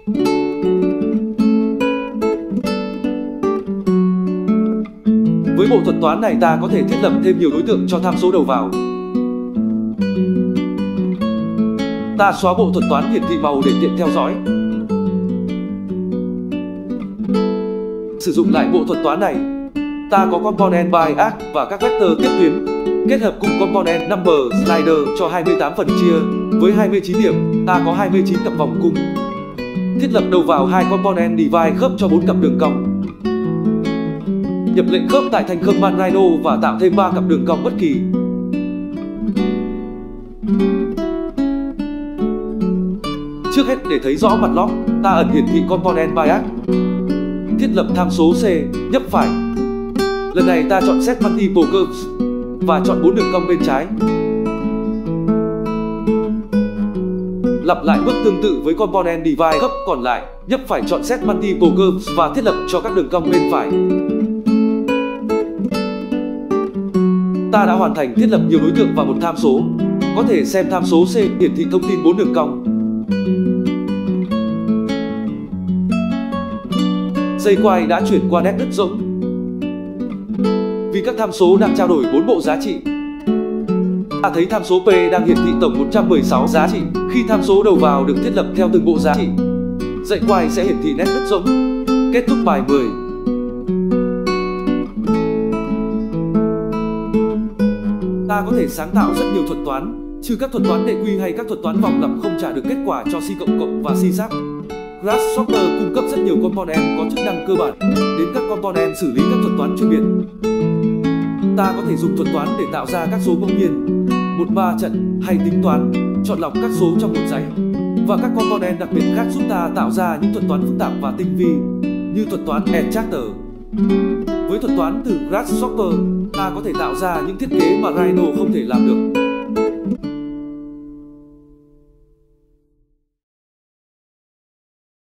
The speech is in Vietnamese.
Với bộ thuật toán này ta có thể thiết lập thêm nhiều đối tượng cho tham số đầu vào. Ta xóa bộ thuật toán hiển thị màu để tiện theo dõi. Sử dụng lại bộ thuật toán này, ta có component by arc và các vector tiếp tuyến, kết hợp cùng component number slider cho 28 phần chia. Với 29 điểm, ta có 29 cặp vòng cung. Thiết lập đầu vào hai component divide khớp cho 4 cặp đường cong. Nhập lệnh khớp tại thành command Rhino và tạo thêm 3 cặp đường cong bất kỳ. Trước hết, để thấy rõ mặt lock, ta ẩn hiển thị component by arc. Thiết lập tham số C, nhấp phải. Lần này ta chọn Set Multiple Curves và chọn 4 đường cong bên trái. Lặp lại bước tương tự với component divide khớp còn lại, nhấp phải chọn Set Multiple Curves và thiết lập cho các đường cong bên phải. Ta đã hoàn thành thiết lập nhiều đối tượng vào một tham số. Có thể xem tham số C hiển thị thông tin 4 đường cong. Dây quay đã chuyển qua nét đứt rỗng. Vì các tham số đang trao đổi 4 bộ giá trị, ta thấy tham số P đang hiển thị tổng 116 giá trị. Khi tham số đầu vào được thiết lập theo từng bộ giá trị, dây quay sẽ hiển thị nét đứt rỗng. Kết thúc bài 10. Ta có thể sáng tạo rất nhiều thuật toán, trừ các thuật toán đệ quy hay các thuật toán vòng lặp không trả được kết quả cho C++ và C#. Grasshopper cung cấp rất nhiều component có chức năng cơ bản, đến các component xử lý các thuật toán chuyên biệt. Ta có thể dùng thuật toán để tạo ra các số ngẫu nhiên, một ma trận hay tính toán, chọn lọc các số trong một dãy. Và các component đặc biệt khác giúp ta tạo ra những thuật toán phức tạp và tinh vi, như thuật toán Extractor. Với thuật toán từ Grasshopper, ta có thể tạo ra những thiết kế mà Rhino không thể làm được.